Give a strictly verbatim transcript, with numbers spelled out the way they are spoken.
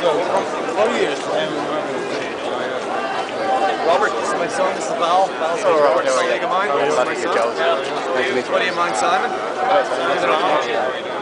How are you? Robert, this is my son, this is Val. Val's Hello, Robert. How are you? colleague of mine. How are you? This is my son. Nice to meet you. Buddy of mine, Simon. Nice to meet you.